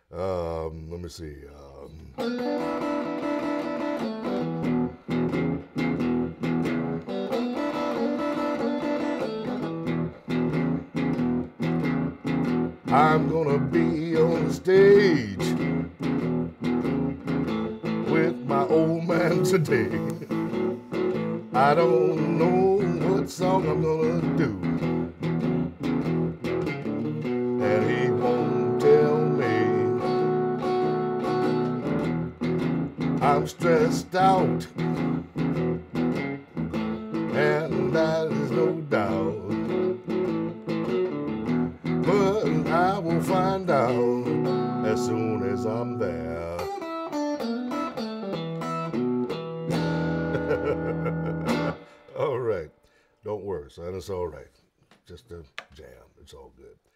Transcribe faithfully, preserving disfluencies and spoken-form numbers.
Um, let me see. Um, I'm gonna be on the stage with my old man today. I don't know what song I'm gonna do, and he won't tell me. I'm stressed out, and that is no doubt. But I will find out as soon as I'm there. All right. Don't worry, son. It's all right. Just a jam. It's all good.